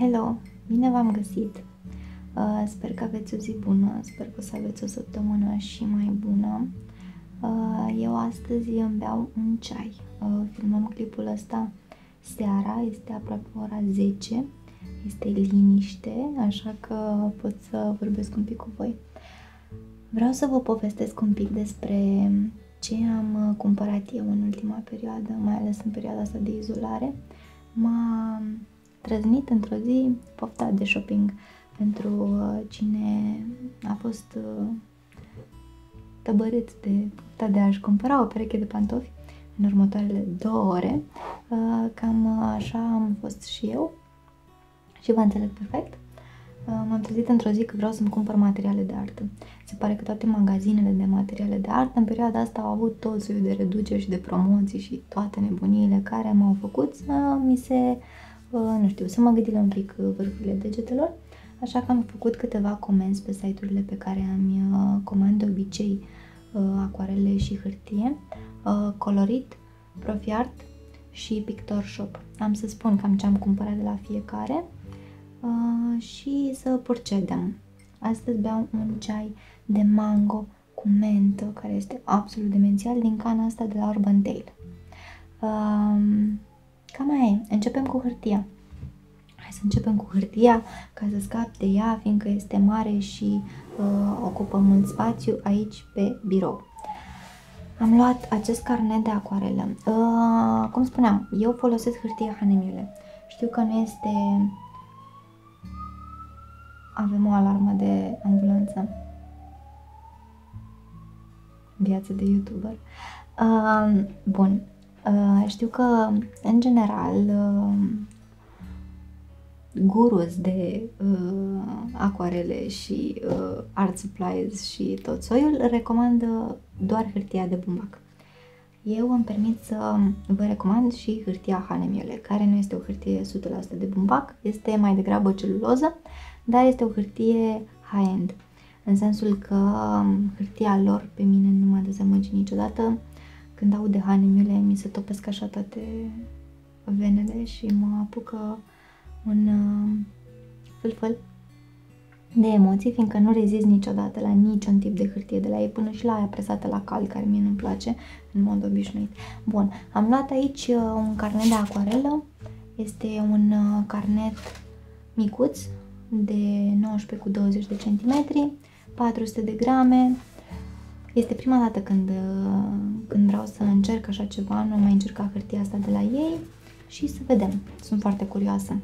Hello! Bine v-am găsit! Sper că aveți o zi bună, sper că o să aveți o săptămână și mai bună. Eu astăzi îmi beau un ceai. Filmăm clipul ăsta seara, este aproape ora 10, este liniște, așa că pot să vorbesc un pic cu voi. Vreau să vă povestesc un pic despre ce am cumpărat eu în ultima perioadă, mai ales în perioada asta de izolare. M-a trăznit într-o zi pofta de shopping pentru cine a fost tăbărât de pofta de a-și cumpăra o pereche de pantofi în următoarele 2 ore. Cam așa am fost și eu și vă înțeleg perfect. M-am trezit într-o zi că vreau să-mi cumpăr materiale de artă. Se pare că toate magazinele de materiale de artă în perioada asta au avut tot soiul de reduceri și de promoții și toate nebuniile care m-au făcut să mi se, să mă gâdile un pic vârfurile degetelor. Așa că am făcut câteva comenzi pe site-urile pe care îmi comand de obicei acuarele și hârtie, Colorit, Profiart și Pictor Shop. Am să spun cam ce am cumpărat de la fiecare și să procedem. Astăzi beau un ceai de mango cu mentă, care este absolut demențial, din cana asta de la Urban Tale. Cam aia e. Începem cu hârtia. Hai să începem cu hârtia ca să scap de ea, fiindcă este mare și ocupă mult spațiu aici pe birou. Am luat acest carnet de acuarelă. Cum spuneam, eu folosesc hârtie Hahnemühle. Știu că nu este... Avem o alarmă de ambulanță. Viață de YouTuber. Bun. Știu că, în general, gurus de acuarele și art supplies și tot soiul recomandă doar hârtia de bumbac. Eu îmi permit să vă recomand și hârtia Hahnemühle, care nu este o hârtie 100% de bumbac, este mai degrabă celuloză, dar este o hârtie high-end, în sensul că hârtia lor pe mine nu m-a dezamăgit niciodată. Când aud de Hahnemühle mi se topesc așa toate venele și mă apucă un fâlfâl de emoții, fiindcă nu rezist niciodată la niciun tip de hârtie de la ei, până și la aia presată la cald, care mie nu-mi place în mod obișnuit. Bun, am luat aici un carnet de acuarelă, este un carnet micuț de 19 cu 20 de centimetri, 400 de grame. Este prima dată când vreau să încerc așa ceva, nu am mai încercat hârtia asta de la ei și să vedem, sunt foarte curioasă.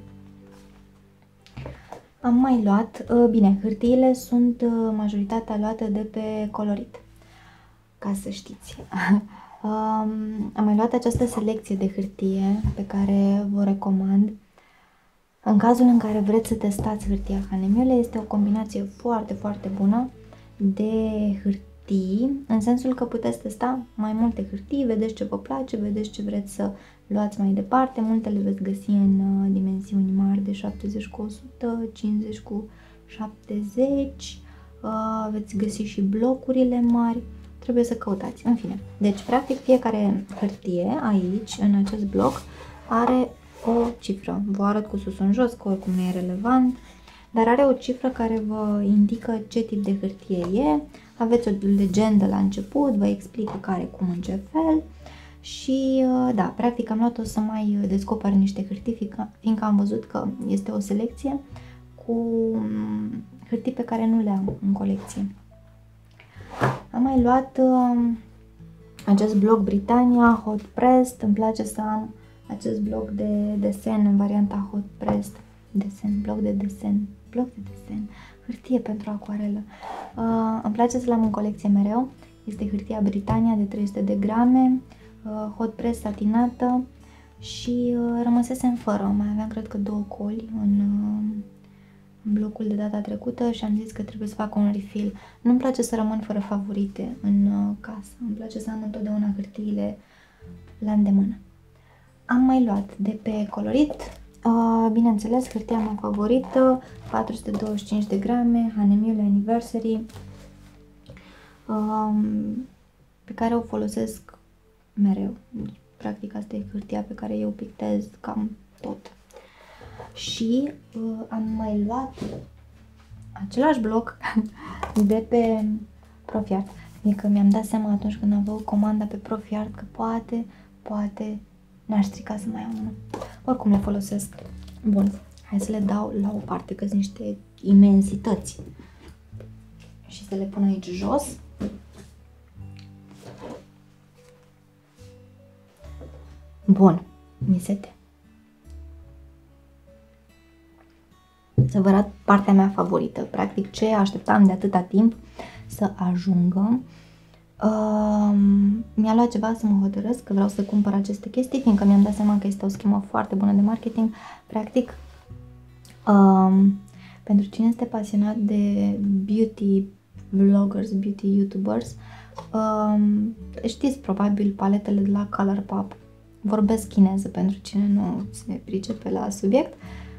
Am mai luat, bine, hârtiile sunt majoritatea luate de pe Colorit, ca să știți. Am mai luat această selecție de hârtie pe care vă recomand. În cazul în care vreți să testați hârtia Hahnemühle, este o combinație foarte, foarte bună de hârtii, în sensul că puteți testa mai multe hârtii, vedeți ce vă place, vedeți ce vreți să luați mai departe. Multe le veți găsi în dimensiuni mari, de 70 cu 100, 50 cu 70, veți găsi și blocurile mari, trebuie să căutați, în fine. Deci, practic, fiecare hârtie aici, în acest bloc, are o cifră. Vă arăt cu sus în jos, că oricum nu e relevant, dar are o cifră care vă indică ce tip de hârtie e. Aveți o legendă la început, vă explică care, cum, în ce fel. Și da, practic am luat-o să mai descoper niște hârtii, fiindcă am văzut că este o selecție cu hârtii pe care nu le am în colecție. Am mai luat acest bloc Britannia Hot Pressed. Îmi place să am acest bloc de desen în varianta Hot Pressed. Bloc de desen, hârtie pentru acuarelă. Îmi place să l-am în colecție mereu. Este hârtia Britannia de 300 de grame, hot press satinată și rămăsesem fără. Mai aveam, cred că, 2 coli în blocul de data trecută și am zis că trebuie să fac un refill. Nu-mi place să rămân fără favorite în casă. Îmi place să am întotdeauna hârtiile la îndemână. Am mai luat de pe Colorit, bineînțeles, hârtia mea favorită, 425 de grame, Hahnemühle Anniversary, pe care o folosesc mereu. Practic asta e hârtia pe care eu pictez cam tot. Și am mai luat același bloc de pe Profiart. Adică mi-am dat seama atunci când am făcut comanda pe Profiart că poate n-aș strica să mai am unul. Oricum le folosesc. Bun, hai să le dau la o parte, că sunt niște imensități. Și să le pun aici jos. Bun, mi sete. Să vă arăt partea mea favorită, practic ce așteptam de atâta timp să ajungă. Mi-a luat ceva să mă hotărăsc că vreau să cumpăr aceste chestii, fiindcă mi-am dat seama că este o schemă foarte bună de marketing. Practic, pentru cine este pasionat de beauty vloggers, beauty youtubers, știți probabil paletele de la Colourpop. Vorbesc chineză pentru cine nu se pricepe la subiect.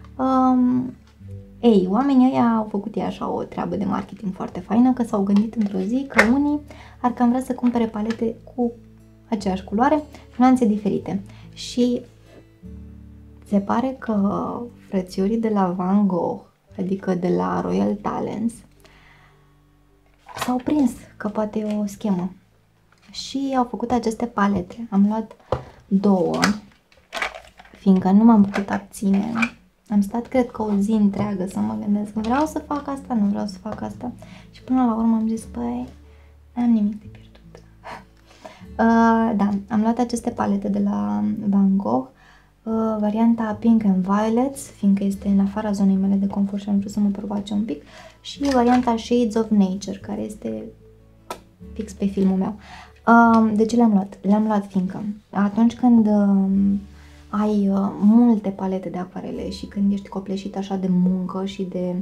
Ei, oamenii ăia au făcut ei așa o treabă de marketing foarte faină, că s-au gândit într-o zi că unii ar cam vrea să cumpere palete cu aceeași culoare, nuanțe diferite. Și se pare că frățiorii de la Van Gogh, adică de la Royal Talents, s-au prins că poate e o schemă și au făcut aceste palete. Am luat două, fiindcă nu m-am putut abține. Am stat, cred că o zi întreagă să mă gândesc, vreau să fac asta, nu vreau să fac asta. Și până la urmă am zis, băi, n-am nimic de pierdut. Da, am luat aceste palete de la Van Gogh, varianta Pink and Violets, fiindcă este în afara zonei mele de confort și am vrut să mă provoace un pic, și varianta Shades of Nature, care este fix pe filmul meu. De ce le-am luat? Le-am luat fiindcă atunci când ai multe palete de acvarele și când ești copleșit așa de muncă și de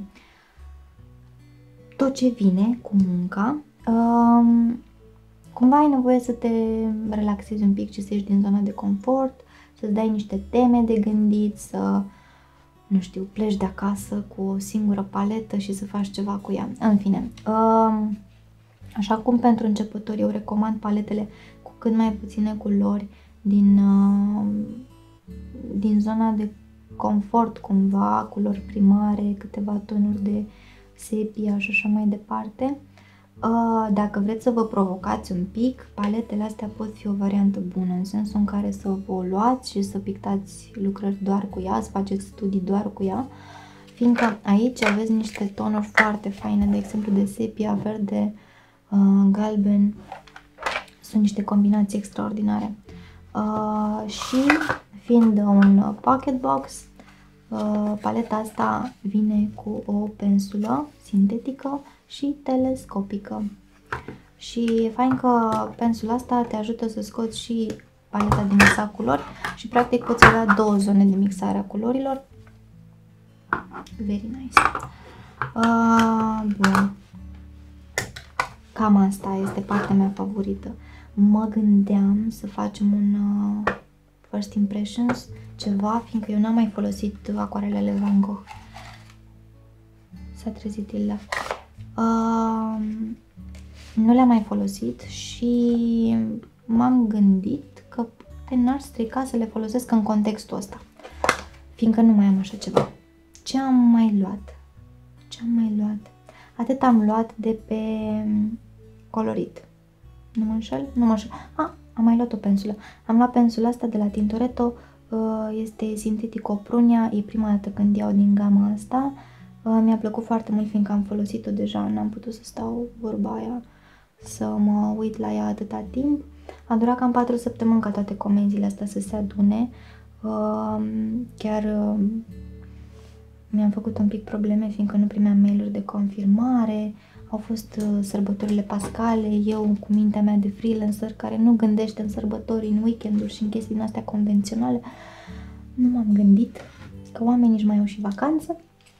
tot ce vine cu munca, cumva ai nevoie să te relaxezi un pic și să ieși din zona de confort, să-ți dai niște teme de gândit, să, nu știu, pleci de acasă cu o singură paletă și să faci ceva cu ea. În fine, așa cum pentru începători eu recomand paletele cu cât mai puține culori din zona de confort cumva, culori primare, câteva tonuri de sepia și așa mai departe. Dacă vreți să vă provocați un pic, paletele astea pot fi o variantă bună, în sensul în care să vă luați și să pictați lucrări doar cu ea, să faceți studii doar cu ea, fiindcă aici aveți niște tonuri foarte faine, de exemplu de sepia, verde, galben, sunt niște combinații extraordinare. Și fiind un pocket box, paleta asta vine cu o pensulă sintetică și telescopică. Și e fain că pensula asta te ajută să scoți și paleta din mixat culori și practic poți avea două zone de mixare a culorilor. Very nice. Bun. Cam asta este partea mea favorită. Mă gândeam să facem un first impressions, ceva, fiindcă eu n-am mai folosit acoarelele Van Gogh. S-a trezit Ilda. Nu le-am mai folosit și m-am gândit că n-ar strica să le folosesc în contextul ăsta, fiindcă nu mai am așa ceva. Ce am mai luat? Atât am luat de pe Colorit. Nu mă înșel? Nu mă înșel. Am mai luat o pensulă. Am luat pensula asta de la Tintoretto, este Sintetico Prunia, e prima dată când iau din gama asta. Mi-a plăcut foarte mult fiindcă am folosit-o deja, n-am putut să stau vorba aia să mă uit la ea atâta timp. A durat cam 4 săptămâni ca toate comenzile astea să se adune. Chiar mi-am făcut un pic probleme fiindcă nu primeam mail-uri de confirmare. Au fost sărbătorile pascale, eu cu mintea mea de freelancer care nu gândește în sărbători, în weekenduri și în chestii din astea convenționale, nu m-am gândit că oamenii își mai au și vacanță.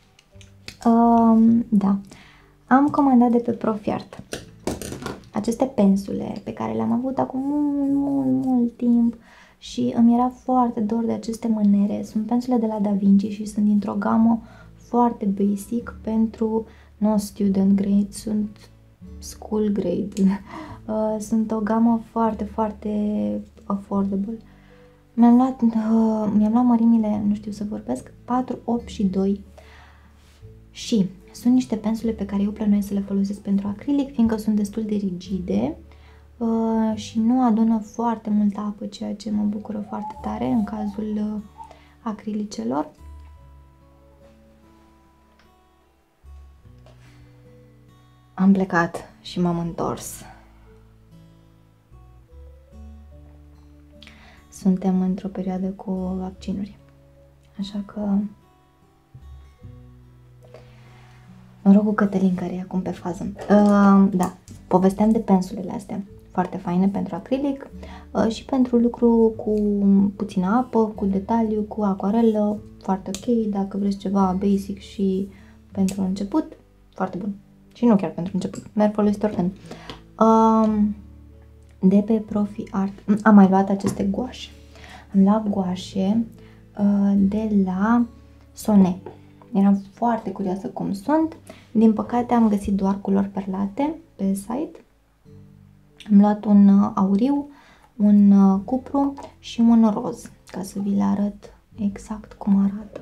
Da, am comandat de pe Profiart aceste pensule pe care le-am avut acum mult timp și îmi era foarte dor de aceste mânere. Sunt pensule de la Da Vinci și sunt dintr-o gamă foarte basic pentru non-student grade, sunt school grade. Sunt o gamă foarte affordable. Mi-am luat mărimile, nu știu să vorbesc, 4, 8 și 2 și sunt niște pensule pe care eu plănuiesc să le folosesc pentru acrilic, fiindcă sunt destul de rigide și nu adună foarte multă apă, ceea ce mă bucură foarte tare în cazul acrilicelor. Am plecat și m-am întors. Suntem într-o perioadă cu vaccinuri, așa că mă rog cu Cătălin care e acum pe fază. Da, povesteam de pensulele astea, foarte faine pentru acrilic și pentru lucru cu puțină apă, cu detaliu, cu acuarelă, foarte ok. Dacă vreți ceva basic și pentru început, foarte bun. Și nu chiar pentru început, merg folositor când. De pe Profi Art am mai luat aceste guașe. Am luat guașe de la Sonet. Eram foarte curioasă cum sunt. Din păcate am găsit doar culori perlate pe site. Am luat un auriu, un cupru și un roz, ca să vi le arăt exact cum arată.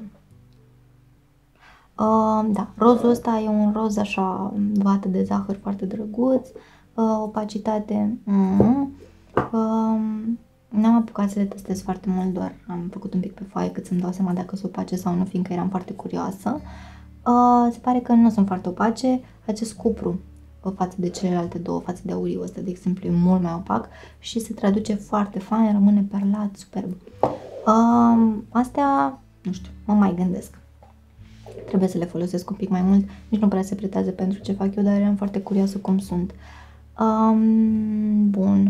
Da, rozul ăsta e un roz așa, vată de zahăr, foarte drăguț, opacitate. N-am apucat să le testez foarte mult, doar am făcut un pic pe foaie cât să-mi dau seama dacă sunt opace sau nu, fiindcă eram foarte curioasă. Se pare că nu sunt foarte opace. Acest cupru față de celelalte două, față de auriu ăsta, de exemplu, e mult mai opac și se traduce foarte fain, rămâne perlat, superb. Astea, nu știu, mă mai gândesc. Trebuie să le folosesc un pic mai mult, nici nu prea se pretează pentru ce fac eu, dar eram foarte curioasă cum sunt. Bun.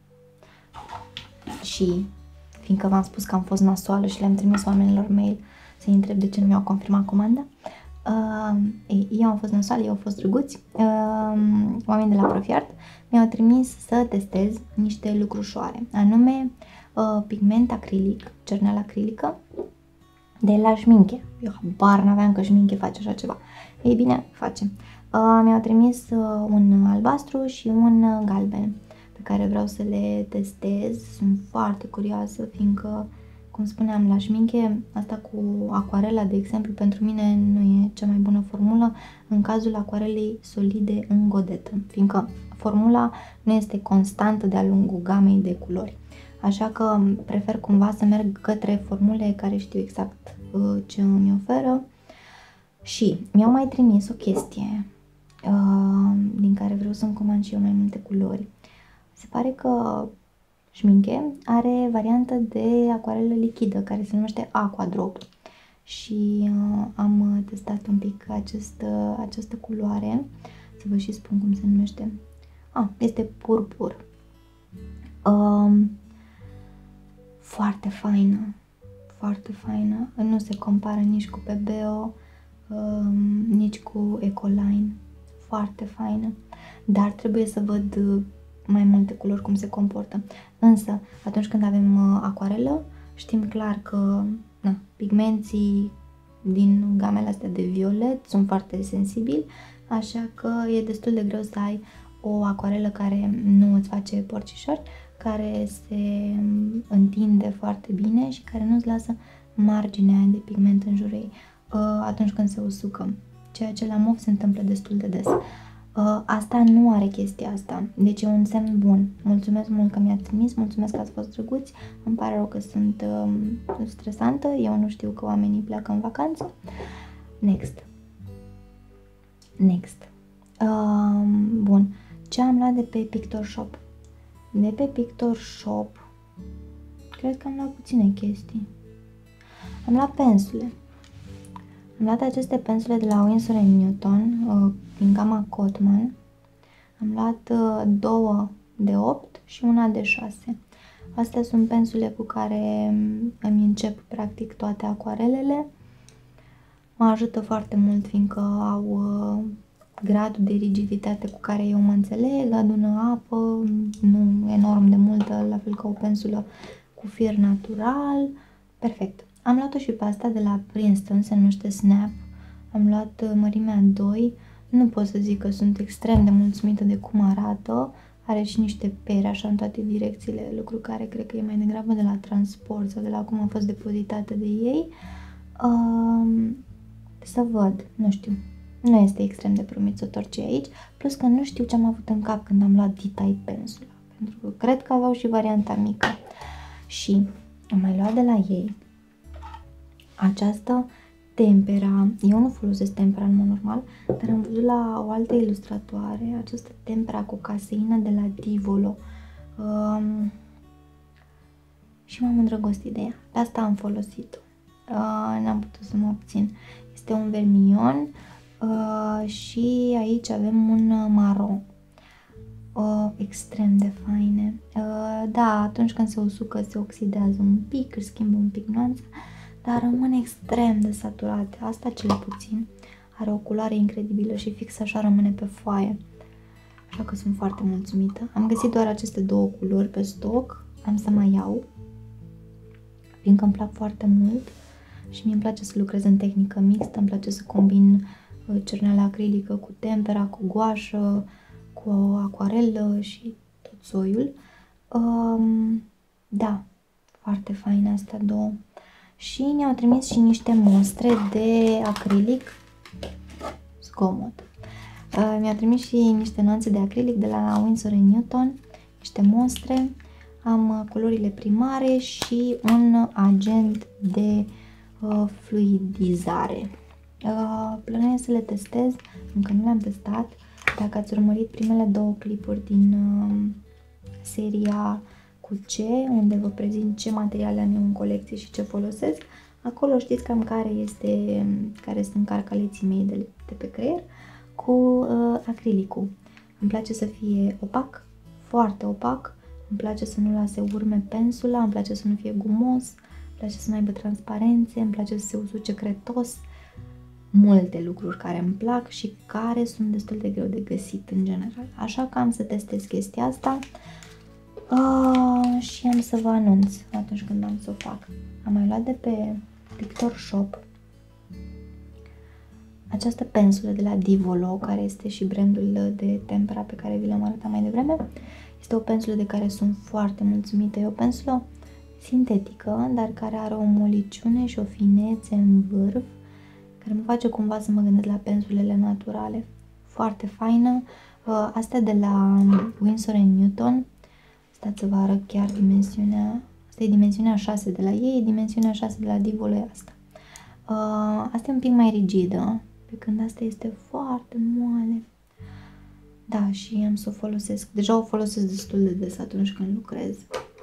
Și, fiindcă v-am spus că am fost nasoală și le-am trimis oamenilor mail să-i întreb de ce nu mi-au confirmat comanda, eu am fost nasoală, eu au fost drăguți, oamenii de la Profi Art mi-au trimis să testez niște lucrușoare, anume pigment acrilic, cerneală acrilică, de la șminche. Eu habar n-aveam că șminche face așa ceva. Ei bine, face. Mi-au trimis un albastru și un galben pe care vreau să le testez. Sunt foarte curioasă, fiindcă, cum spuneam, la șminche, asta cu acuarela, de exemplu, pentru mine nu e cea mai bună formulă în cazul acuarelei solide în godetă, fiindcă formula nu este constantă de-a lungul gamei de culori. Așa că prefer cumva să merg către formule care știu exact ce îmi oferă. Și mi-au mai trimis o chestie din care vreau să-mi comand și eu mai multe culori. Se pare că șminche are variantă de acuarelă lichidă care se numește Aqua Drop și am testat un pic această culoare, să vă și spun cum se numește. Este purpur. Foarte faină, foarte faină, nu se compară nici cu Bebeo, nici cu Ecoline, foarte faină, dar trebuie să văd mai multe culori cum se comportă. Însă, atunci când avem acuarelă, știm clar că pigmenții din gamele astea de violet sunt foarte sensibili, așa că e destul de greu să ai o acuarelă care nu îți face porțișori, care se întinde foarte bine și care nu-ți lasă marginea de pigment în jurul ei atunci când se usucă, ceea ce la mov se întâmplă destul de des. Asta nu are chestia asta, deci e un semn bun. Mulțumesc mult că mi-ați trimis, mulțumesc că ați fost drăguți, îmi pare rău că sunt stresantă, eu nu știu că oamenii pleacă în vacanță. Next. Bun, ce am luat de pe Pictor Shop? De pe Pictor Shop cred că am luat puține chestii. Am luat pensule. Am luat aceste pensule de la Winsor & Newton din gama Cotman. Am luat 2 de 8 și una de 6. Astea sunt pensule cu care îmi încep practic toate acuarelele. Mă ajută foarte mult fiindcă au gradul de rigiditate cu care eu mă înțeleg, adună apă, nu enorm de multă, la fel ca o pensulă cu fir natural, perfect. Am luat-o și pe asta de la Princeton, se numește Snap, am luat mărimea 2, nu pot să zic că sunt extrem de mulțumită de cum arată, are și niște pere așa în toate direcțiile, lucru care cred că e mai degrabă de la transport sau de la cum a fost depozitată de ei. Să văd, nu știu, nu este extrem de promițător ce e aici, plus că nu știu ce am avut în cap când am luat D-Type pensula, pentru că cred că aveau și varianta mică. Și am mai luat de la ei această tempera. Eu nu folosesc tempera în mod normal, dar am văzut la o altă ilustratoare această tempera cu caseină de la Divolo și m-am îndrăgostit de ea. De asta am folosit-o. N-am putut să mă obțin. Este un vermilion și aici avem un maro. Extrem de faine. Da, atunci când se usucă se oxidează un pic, își schimbă un pic nuanța, dar rămâne extrem de saturate. Asta cel puțin. Are o culoare incredibilă și fix așa rămâne pe foaie. Așa că sunt foarte mulțumită. Am găsit doar aceste două culori pe stoc. Am să mai iau, fiindcă îmi plac foarte mult și mie îmi place să lucrez în tehnică mixtă. Îmi place să combin cerneala acrilică cu tempera, cu guașă, cu acuarelă și tot soiul. Da, foarte faine astea două. Și ne-au trimis și niște mostre de acrilic zgomot. Mi-au trimis și niște nuanțe de acrilic de la Winsor & Newton, niște mostre. Am culorile primare și un agent de fluidizare. Plănuiesc să le testez, încă nu le-am testat. Dacă ați urmărit primele două clipuri din seria cu ce, unde vă prezint ce materiale am eu în colecție și ce folosesc, acolo știți cam care sunt carcaleții mei de pe creier cu acrilicul. Îmi place să fie opac, foarte opac, îmi place să nu lase urme pensula, îmi place să nu fie gumos, îmi place să nu aibă transparențe, îmi place să se usuce cretos. Multe lucruri care îmi plac și care sunt destul de greu de găsit în general. Așa că am să testez chestia asta și am să vă anunț atunci când am să o fac. Am mai luat de pe Pictor Shop această pensulă de la Divolo, care este și brandul de tempera pe care vi l-am arătat mai devreme. Este o pensulă de care sunt foarte mulțumită. E o pensulă sintetică, dar care are o moliciune și o finețe în vârf, care mă face cumva să mă gândesc la pensulele naturale. Foarte faină. Astea de la Winsor & Newton. Stați să vă arăt chiar dimensiunea. Asta e dimensiunea 6 de la ei, dimensiunea 6 de la Divolo e asta. Asta e un pic mai rigidă, pe când asta este foarte moale. Da, și am să o folosesc. Deja o folosesc destul de des atunci când lucrez.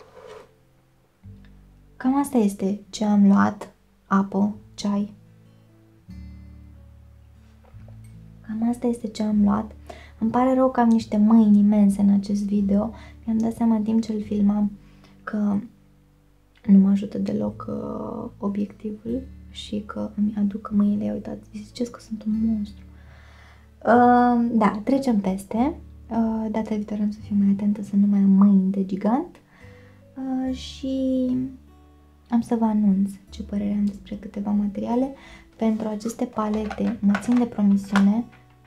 Cam asta este ce am luat. Apă, ceai. Cam asta este ce am luat. Îmi pare rău că am niște mâini imense în acest video. Mi-am dat seama în timp ce îl filmam că nu mă ajută deloc obiectivul și că îmi aduc mâinile. Ia uitați, ziceți că sunt un monstru. Da, trecem peste. Data viitoare am să fiu mai atentă să nu mai am mâini de gigant. Și am să vă anunț ce părere am despre câteva materiale. Pentru aceste palete mă țin de promisiune.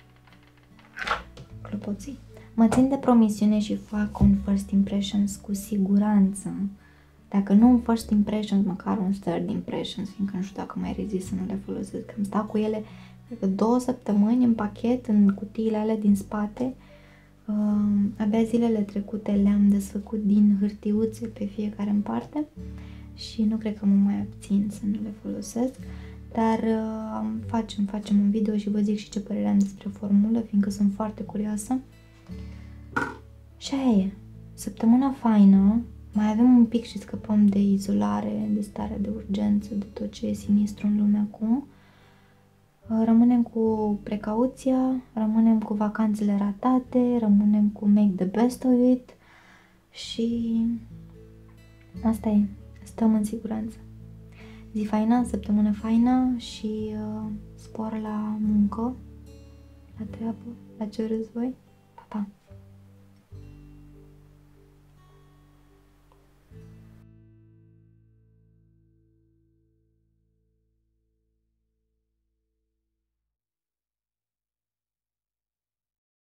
Clopoții. Mă țin de promisiune și fac un first impressions cu siguranță. Dacă nu un first impressions, măcar un third impressions, fiindcă nu știu dacă mai rezist să nu le folosesc. Am stat cu ele, cred că 2 săptămâni în pachet, în cutiile alea din spate. Abia zilele trecute le-am desfăcut din hârtiuțe pe fiecare în parte și nu cred că mă mai abțin să nu le folosesc. Dar facem un video și vă zic și ce părere am despre formulă, fiindcă sunt foarte curioasă. Și aia e. Săptămâna faină. Mai avem un pic și scăpăm de izolare, de stare de urgență, de tot ce e sinistru în lume acum. Rămânem cu precauția, rămânem cu vacanțele ratate, rămânem cu make the best of it și asta e. Stăm în siguranță. Zi faină, săptămână faină și spor la muncă, la treabă, la ce vreți voi. Pa, pa!